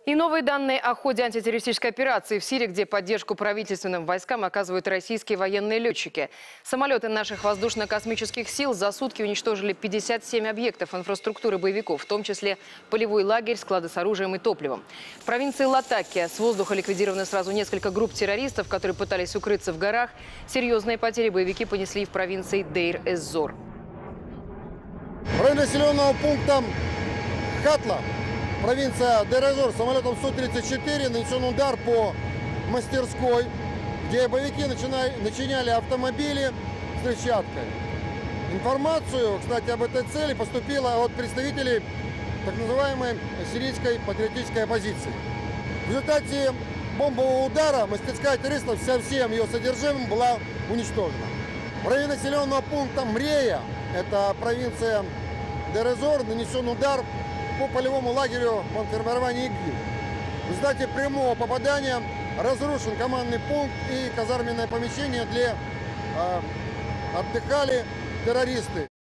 И новые данные о ходе антитеррористической операции в Сирии, где поддержку правительственным войскам оказывают российские военные летчики. Самолеты наших воздушно-космических сил за сутки уничтожили 57 объектов инфраструктуры боевиков, в том числе полевой лагерь, склады с оружием и топливом. В провинции Латакия с воздуха ликвидированы сразу несколько групп террористов, которые пытались укрыться в горах. Серьезные потери боевики понесли и в провинции Дейр-эз-Зор. В районе населенного пункта Хатла, провинция Дейр-эз-Зор, самолетом Су-34 нанесен удар по мастерской, где боевики начиняли автомобили взрывчаткой. Информацию, кстати, об этой цели поступила от представителей так называемой сирийской патриотической оппозиции. В результате бомбового удара мастерская террористов со всем ее содержимым была уничтожена. В районе населенного пункта Мрея, это провинция Дейр-эз-Зор, нанесен удар по полевому лагерю формирования ИГИЛ. В результате прямого попадания разрушен командный пункт и казарменное помещение, где отдыхали террористы.